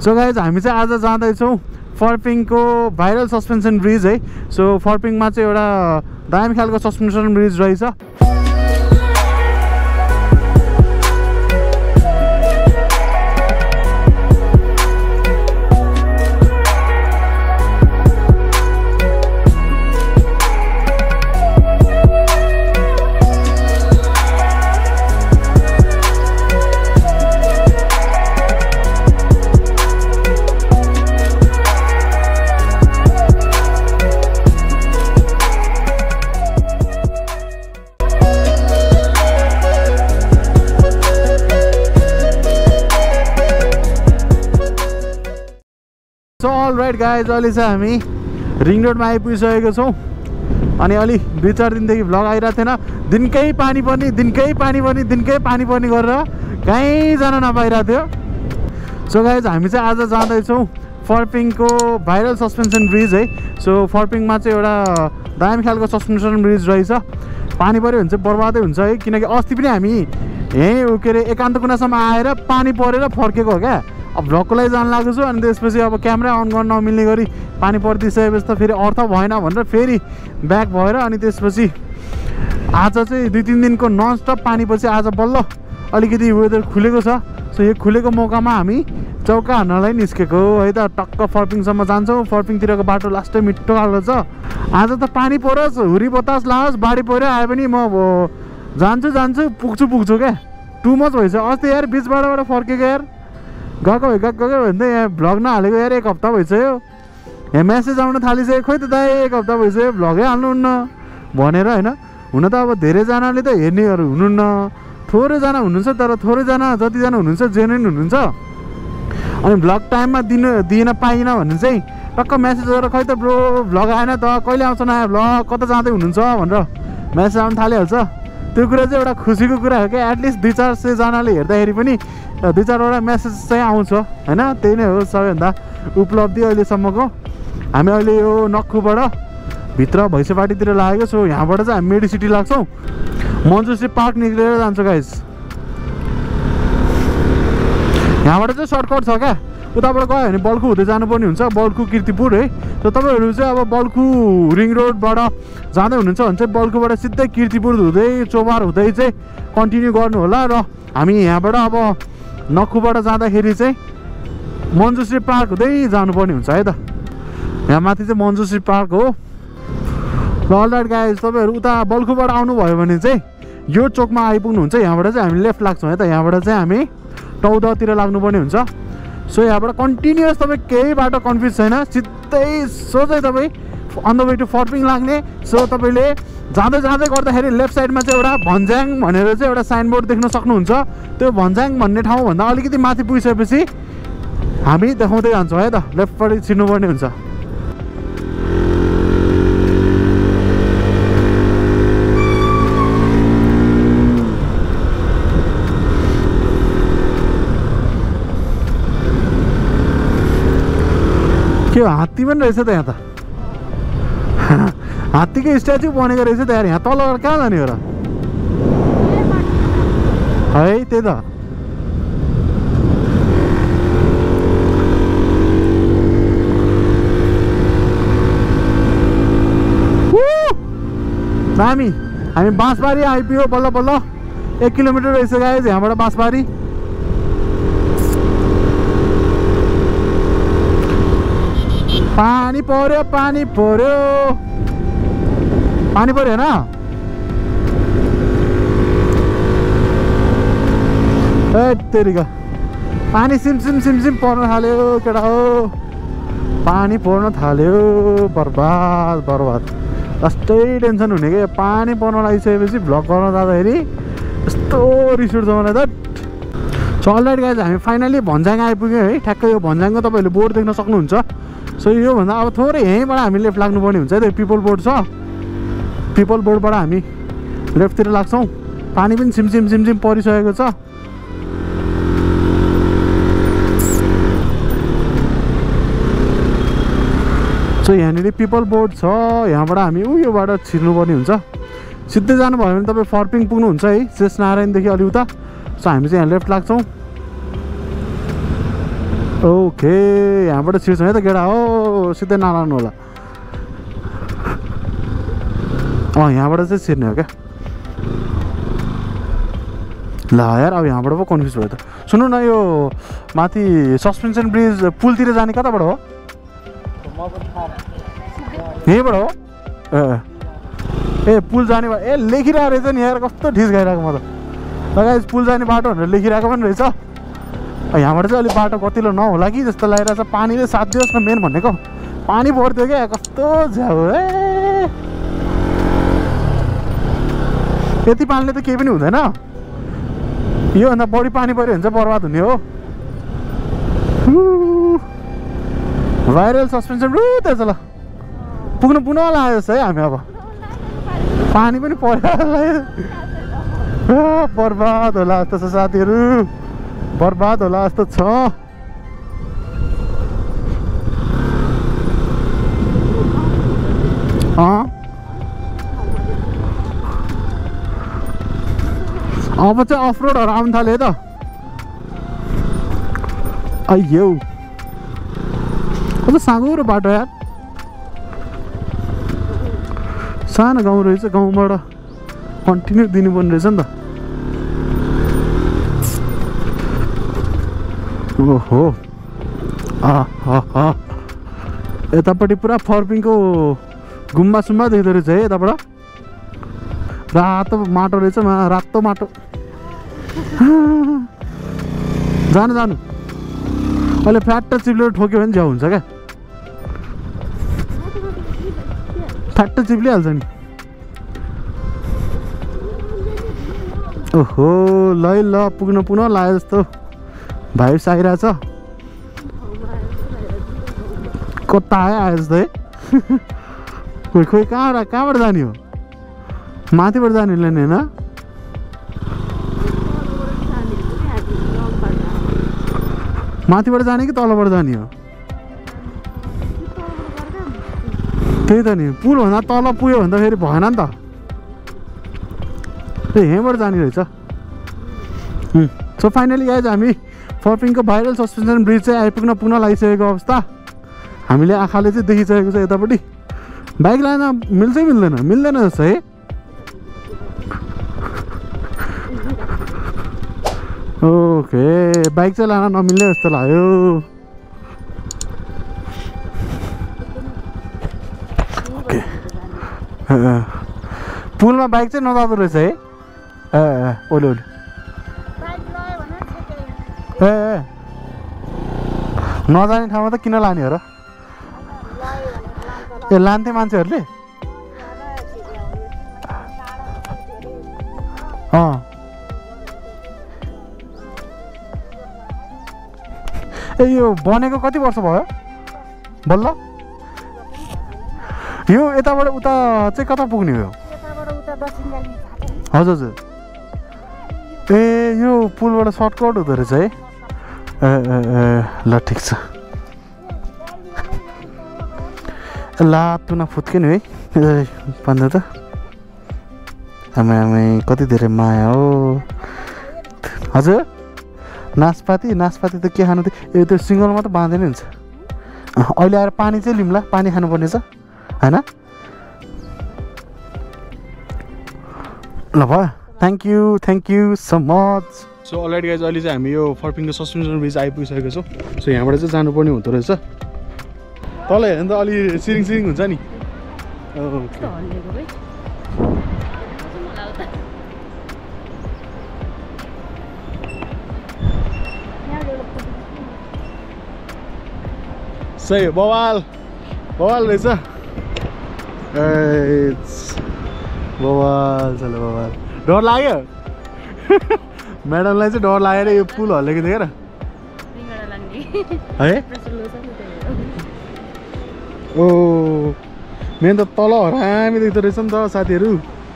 So guys हामी चाहिँ आज जाँदैछौँ फर्पिङको भाइरल सस्पेन्सन ब्रिज है। सो फर्पिङमा चाहिँ एउटा दामी खालको सस्पेन्सन ब्रिज रहेछ। सो अल राइट गाइज, अहिले चाहिँ हामी रिङ रोडमा आइपुगिसकेको छौँ। अनि अलि 2-4 दिनदेखि भ्लग आइरहेको थिएन। दिनकै पानी पर्ने गरेर कहीँ जान नपाइरहेको थियो। सो गाइज हामी चाहिँ आज जाँदैछौँ फर्पिङको भाइरल सस्पेन्सन ब्रिज है। सो फर्पिङमा चाहिँ एउटा दामी खालको सस्पेन्सन ब्रिज रहेछ। पानी पऱ्यो भने चाहिँ बर्बादै हुन्छ है, किनकि अस्ति पनि हामी यहीँ के अरे एकान्त कुनासम्म आएर पानी परेर फर्केको हो क्या। अब भ्लगको लागि जान लागेको छु, अनि त्यसपछि अब क्यामेरा अन गर्न नमिल्ने गरी पानी परिदिइसकेपछि त फेरि अर्थ भएन भनेर फेरि ब्याक भएर अनि त्यसपछि आज चाहिँ 2-3 दिनको ननस्टप पानीपछि आज बल्ल अलिकति वेदर खुलेको छ। सो यो खुलेको मौकामा हामी चौका हान्नलाई निस्केको है त। टक्क फर्पिङसम्म जान्छौँ। फर्पिङतिरको बाटो लास्टै मिठो खालको छ। आज त पानी परोस्, हुरी बतास लाओस्, बाढी पहिरो आए पनि म जान्छु पुग्छु क्या। टु मच भइसक्यो। अस्ति यार बिचबाट फर्केको यार, गएको भन्दै यहाँ भ्लग नहालेको यार 1 हप्ता भइसक्यो। यहाँ म्यासेज आउन थालिसक्यो, खोइ त दाइ 1 हप्ता भइसक्यो भ्लगै हाल्नुहुन्न भनेर होइन। हुन त अब धेरैजनाले त हेर्नेहरू हुनुहुन्न, थोरैजना हुनुहुन्छ, तर थोरैजना जतिजना हुनुहुन्छ जेन्युन हुनुहुन्छ। अनि भ्लग टाइममा दिन पाइनँ भने चाहिँ टक्क म्यासेज गरेर खै त ब्रो भ्लग आएन त, कहिले आउँछ नयाँ भ्लग, कता जाँदै हुनुहुन्छ भनेर म्यासेज आउनु थालिहाल्छ। त्यो कुरा चाहिँ एउटा खुसीको कुरा हो क्या। एटलिस्ट 200-400 जनाले हेर्दाखेरि पनि 2-4वटा म्यासेज चाहिँ आउँछ होइन। त्यही नै हो सबैभन्दा उपलब्धि अहिलेसम्मको। हामी अहिले यो नक्खुबाट भित्र भैँसेपाटीतिर लागेको। सो यहाँबाट चाहिँ हामी मेडिसिटी लाग्छौँ। मन्जुश्री पार्क निक्लेर जान्छ गाइज। यहाँबाट चाहिँ सर्टकट छ क्या। उताबाट गयो भने बल्खु हुँदै जानुपर्ने हुन्छ, बल्खु कीर्तिपुर है। त तपाईँहरू चाहिँ अब बल्खु रिङ रोडबाट जाँदै हुनुहुन्छ भने चाहिँ बल्खुबाट सिधै कीर्तिपुर हुँदै चोबार हुँदै चाहिँ कन्टिन्यू गर्नु होला। र हामी यहाँबाट अब नक्खुबाट जाँदाखेरि चाहिँ मन्जुश्री पार्क हुँदै जानुपर्ने हुन्छ है त। यहाँ माथि चाहिँ मन्जुश्री पार्क हो। र अलराइट गाइज, तपाईँहरू उता बल्खुबाट आउनुभयो भने चाहिँ यो चोकमा आइपुग्नुहुन्छ। यहाँबाट चाहिँ हामी लेफ्ट लाग्छौँ है त। यहाँबाट चाहिँ हामी टौदातिर लाग्नुपर्ने हुन्छ। सो यहाँबाट कन्टिन्युस तपाईँ केही बाटो कन्फ्युज छैन, सिधै सोझै तपाईँ on the way to Pharping लाग्ने। सो तपाईँले जाँदै गर्दाखेरि लेफ्ट साइडमा चाहिँ एउटा भन्ज्याङ भनेर चाहिँ एउटा साइनबोर्ड देख्न सक्नुहुन्छ। त्यो भन्ज्याङ भन्ने ठाउँभन्दा अलिकति माथि पुगिसकेपछि हामी देखाउँदै जान्छौँ है त। लेफ्टपट्टि छिर्नुपर्ने हुन्छ। के हात्ती पनि रहेछ त यहाँ त। हात्तीको स्ट्याचु बनेको रहेछ त यार। यहाँ तल कहाँ जाने हो र है? त्यही त। दामी। हामी बाँसबारी आइपुग्यो बल्ल बल्ल। 1 किलोमिटर रहेछ गाइज यहाँबाट बाँसबारी। पानी पर्यो होइन। तेरिका पानी सिमसिम पर्न थाल्यो केटा हो। पानी पर्न थाल्यो। बर्बाद जस्तै टेन्सन हुने क्या। पानी पर्न लागिसकेपछि भ्लग गर्न जाँदाखेरि यस्तो रिस उठ्छ मलाई त। सो अलराइट गाइज, हामी फाइनली भन्ज्याङ आइपुग्यौँ है। ठ्याक्कै यो भन्ज्याङको तपाईँहरूले बोर्ड देख्न सक्नुहुन्छ। सो योभन्दा अब थोरै यहीँबाट हामी लेफ्ट लाग्नुपर्ने हुन्छ है त। पिपल बोर्ड छ, पिपल बोर्डबाट हामी लेफ्टतिर लाग्छौँ। पानी पनि सिमसिम परिसकेको छ। सो यहाँनिर पिपल बोर्ड छ। यहाँबाट हामी योबाट छिर्नुपर्ने हुन्छ। सिधै जानुभयो भने तपाईँ फर्पिङ पुग्नुहुन्छ है, शेष नारायणदेखि अलि उता। सो हामी चाहिँ यहाँ लेफ्ट लाग्छौँ। ओके यहाँबाट छिर्छ है त केटा हो सिधै नलानु होला यहाँबाट चाहिँ छिर्ने हो क्या ल यार अब यहाँबाट पो कन्फ्युज भयो त सुन्नु न यो माथि सस्पेन्सन ब्रिज पुलतिर जाने कताबाट हो यहीँबाट हो ए पुल जाने ए लेखिरहेको रहेछ नि यार कस्तो ठिस गइरहेको म त गाइस पुल जाने बाटो भनेर लेखिरहेको पनि रहेछ यहाँबाट चाहिँ अलिक बाटो कतिलो नहोला कि जस्तो लागिरहेछ पानीले साथ दियोस् न मेन भनेको पानी पर्थ्यो क्या कस्तो झ्याउ ए यति पानीले त केही पनि हुँदैन योभन्दा बढी पानी पऱ्यो भने चाहिँ बर्बाद हुने हो भाइरल सस्पेन्सन त्यस ल पुग्नु पुनः लाग्यो जस्तो है हामी अब पानी पनि पर्यो बर्बाद होला जस्तो छ साथीहरू बर्बाद होला जस्तो छ अब चाहिँ अफ रोडहरू आउनु थाल्यो त अय्यौ अब साँगुरो बाटो यार सानो गाउँ रहेछ गाउँबाट कन्टिन्यू दिनुपर्ने रहेछ नि त ओहो यतापट्टि पुरा फर्पिङको गुम्बा सुम्बा देख्दो रहेछ है यताबाट रातो माटो रहेछ रातो माटो जानु जानु अहिले फ्याट चिप्लेर ठोक्यो भने झ्याउ हुन्छ क्या फ्याट चिप्लिहाल्छ नि ओहो ल ल पुग्न पुनः लाग्यो जस्तो भाइब्स आइरहेछ कता आयो जस्तो है खोइ खोइ कहाँबाट जाने हो माथिबाट जाने नि होइन माथिबाट जाने कि तलबाट जाने हो त्यही त नि पुलभन्दा तल पुग्यो भने त फेरि भएन नि त ए यहीँबाट जाने रहेछ सो फाइनली गाइज हामी फर्पिङको भाइरल सस्पेन्सन ब्रिज चाहिँ आइपुग्न पुनः लागिसकेको अवस्था हामीले आँखाले चाहिँ देखिसकेको छ यतापट्टि बाइक लान मिल्छ मिल्दैन जस्तो है ओके बाइक चाहिँ लान नमिल्ने जस्तो लाग्यो ओके पुलमा बाइक चाहिँ नजाँदो रहेछ है ओले ओले नजाने ठाउँमा त किन लाने हो र ए लान्थे मान्छेहरूले ए यो बनेको कति वर्ष भयो बल्ल यो यताबाट उता चाहिँ कता पुग्ने हो हजुर हजुर ए यो पुलबाट सर्टकट हुँदो रहेछ है ल ठिक छ ला तुना फुत्के नि है भन्दा त आमै कति धेरै माया हो हजुर नासपाती त के खानु थियो त्यो सिङ्गलमा त बाँधेन हुन्छ अहिले आएर पानी चाहिँ लिम्ला पानी खानुपर्ने छ होइन ल भयो thank you so much so already guys अहिले चाहिँ हामी यो फर्पिङको सस्पेन्सन ब्रिज आइपुगिसकेको छौँ सो यहाँबाट चाहिँ जानुपर्ने हुँदो रहेछ तल हेर्नु त अलि सिरिङ हुन्छ नि ओके सही बवाल रहेछ बवाल चलो बवाल डर लाग्यो म्याडमलाई चाहिँ डर लागेर यो पुल हल्लेको देखेर है ओ मेन त तल हरामी देख्दो रहेछ नि त साथीहरू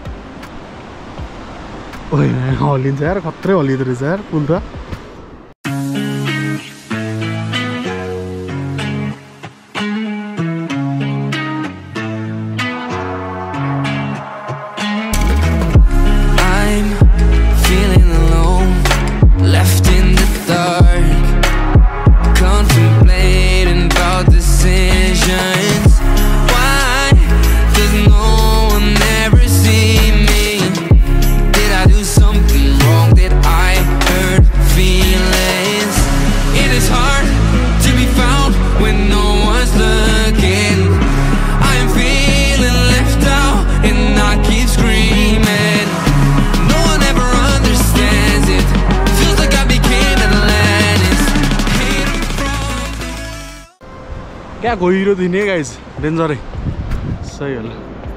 हल्लिन्छ यार खत्रै हल्लिँदो रहेछ यार पुल त Feeling alone, left in the dark. Can't क्या गहिरो दिने गाइज डेन्जरै सही होला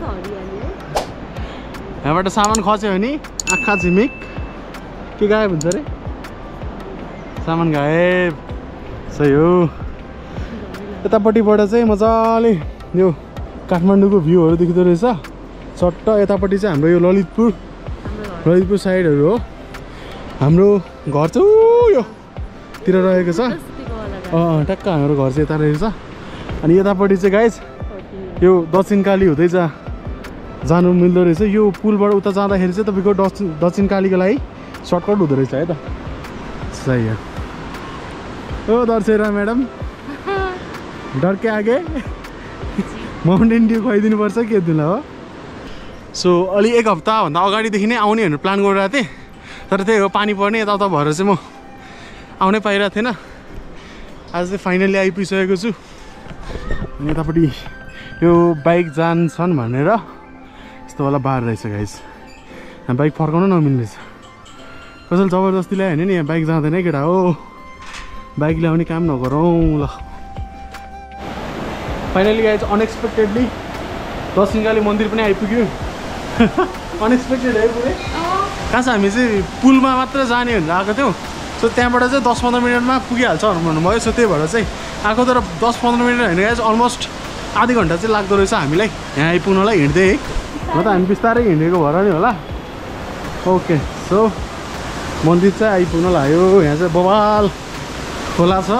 यहाँबाट सामान खस्यो भने आँखा झिमिक के गायब हुन्छ अरे सामान गायब सही हो यतापट्टिबाट चाहिँ मजाले यो काठमाडौँको भ्यूहरू देखिँदो रहेछ चट्ट यतापट्टि चाहिँ हाम्रो यो ललितपुर साइडहरू हो हाम्रो घर चाहिँ यो तिर रहेको छ ट्याक्क हाम्रो घर चाहिँ यता रहेछ अनि यतापट्टि चाहिँ गाइज यो दक्षिणकाली हुँदै जानु मिल्दो रहेछ यो पुलबाट उता जाँदाखेरि चाहिँ तपाईँको दक्षिणकालीको लागि सर्टकट हुँदो रहेछ है त सही हो ओ दर्शेरा म्याडम डर के आगे माउन्टेन ड्यू खुवाइदिनु पर्छ के दिनु हो सो अलि एक हप्ताभन्दा अगाडिदेखि नै आउने भनेर प्लान गरिरहेको थिएँ तर त्यही हो पानी पर्ने यताउता भएर चाहिँ म आउनै पाइरहेको थिएन आज चाहिँ फाइनल्ली आइपुगिसकेको छु अनि यतापट्टि यो बाइक जान्छन् भनेर यस्तो वाला बार रहेछ गाइस बाइक फर्काउनु नमिल्ने रहेछ कसैले जबरजस्ती ल्यायो भने नि यहाँ बाइक जाँदैन केटा हो बाइक ल्याउने काम नगरौँ ल फाइनली गाइस अनएक्सपेक्टेडली दक्षिणकाली मन्दिर पनि आइपुग्यो अनएक्सपेक्टेड है पुरै कहाँ छ हामी चाहिँ पुलमा मात्र जाने भनेर आएको थियौँ सो त्यहाँबाट चाहिँ 10-15 मिनटमा पुगिहाल्छ भन्नुभयो सो त्यही भएर चाहिँ आएको तर 10-15 मिनट होइन गाइस अलमोस्ट आधी घन्टा चाहिँ लाग्दो रहेछ हामीलाई यहाँ आइपुग्नलाई हिँड्दै म त हामी बिस्तारै हिँडेको भएर नि होला ओके सो मन्दिर चाहिँ आइपुग्न लाग्यो यहाँ चाहिँ बवाल खोला छ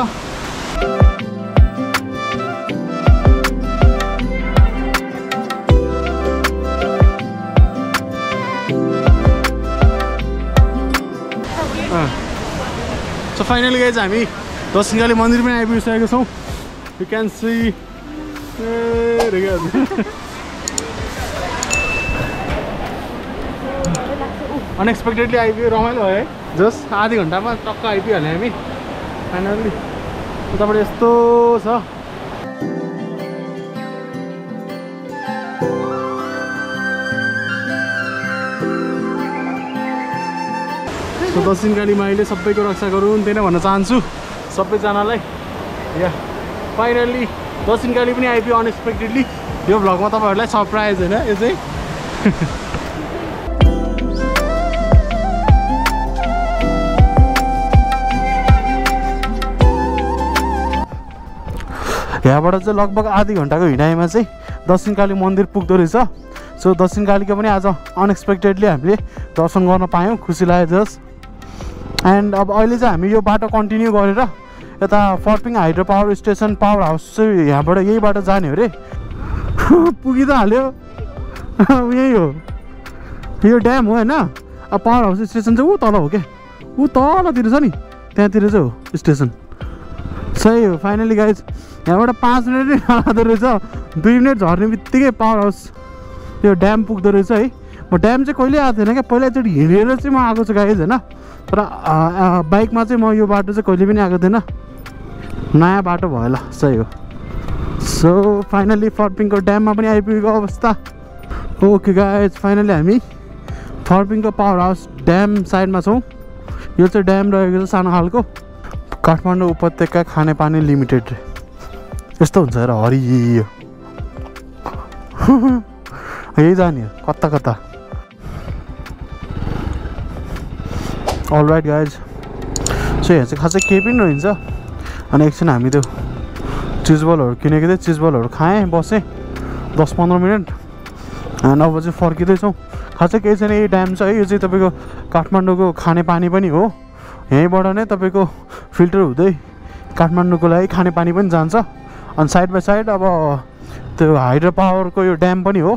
सो फाइनली गाइज हामी दक्षिणकाली मन्दिर पनि आइपुगिसकेको छौँ यु क्यान सी अनएक्सपेक्टेडली आइपुग्यो रमाइलो है जस्ट आधी घन्टामा टक्क आइपुगिहाल्यो हामी फाइनल्ली उताबाट यस्तो छ सो दक्षिणकाली माईले सबैको रक्षा गरून् त्यही नै भन्न चाहन्छु सबैजनालाई या फाइनल्ली दक्षिणकाली पनि आइपुग्यो अनएक्सपेक्टेडली यो भ्लगमा तपाईँहरूलाई सरप्राइज होइन यो चाहिँ यहाँबाट चाहिँ लगभग आधी घन्टाको हिँडाइमा चाहिँ दक्षिणकाली मन्दिर पुग्दो रहेछ सो दक्षिणकालीको पनि आज अनएक्सपेक्टेडली हामीले दर्शन गर्न पायौँ खुसी लाग्यो जस एन्ड अब अहिले चाहिँ हामी यो बाटो कन्टिन्यू गरेर यता Pharping hydro power station power house चाहिँ यहाँबाट यही बाटो जाने हो रे पुगि त हाल्यो यही हो यो ड्याम हो होइन अब पावर हाउस स्टेसन चाहिँ ऊ तल हो क्या ऊ तलतिर छ नि त्यहाँतिर चाहिँ हो स्टेसन सही हो फाइनली गाइज यहाँबाट 5 मिनट नै लाग्दो रहेछ 2 मिनट झर्ने बित्तिकै पावर हाउस यो ड्याम पुग्दो रहेछ है म ड्याम चाहिँ कहिले आएको थिएन क्या पहिला एकचोटि हिँडेर चाहिँ म आएको छु गाइज होइन तर बाइकमा चाहिँ म यो बाटो चाहिँ कहिले पनि आएको थिएन नयाँ बाटो भयो ल सही हो सो फाइनली फर्पिङको ड्याममा पनि आइपुगेको अवस्था ओके गाइज फाइनली हामी फर्पिङको पावर हाउस ड्याम साइडमा छौँ यो चाहिँ ड्याम रहेको छ सानो खालको काठमाडौँ उपत्यका खानेपानी लिमिटेड यस्तो हुन्छ र हरियो यही जाने कता कता अलराइट गाइज सो यहाँ चाहिँ खासै केही पनि रहन्छ अनि एकछिन हामी त्यो चिजबलहरू किनेको थिएँ चिजबलहरू खाएँ बसेँ 10-15 मिनट अनि अब चाहिँ फर्किँदैछौँ खासै केही छैन यही ड्याम छ है यो चाहिँ तपाईँको काठमाडौँको खानेपानी पनि हो यहीँबाट नै तपाईँको फिल्टर हुँदै काठमाडौँको लागि खानेपानी पनि जान्छ अनि साइड बाई साइड अब त्यो हाइड्रो पावरको यो ड्याम पनि हो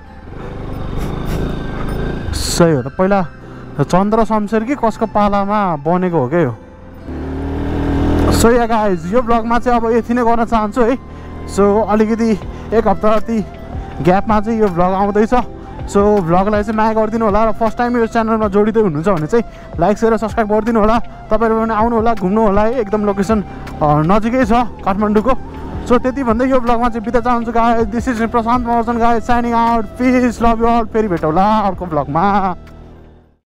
सही हो त पहिला चन्द्र शमशेर कि कसको पालामा बनेको हो क्या यो सो या गाइज यो ब्लगमा चाहिँ अब यति नै गर्न चाहन्छु है सो अलिकति एक हप्ता जति ग्यापमा चाहिँ यो ब्लग आउँदैछ सो भ्लगलाई चाहिँ माया गरिदिनु होला र फर्स्ट टाइम यो च्यानलमा जोडिँदै हुनुहुन्छ भने चाहिँ लाइक सेयर र सब्सक्राइब गरिदिनु होला तपाईँहरू पनि आउनु होला घुम्नु होला है एकदम लोकेसन नजिकै छ काठमाडौँको सो त्यति भन्दै यो ब्लगमा चाहिँ बिदा चाहन्छु guys this is Prashant Maharjan guys signing out peace love you all फेरि भेटौँला अर्को ब्लगमा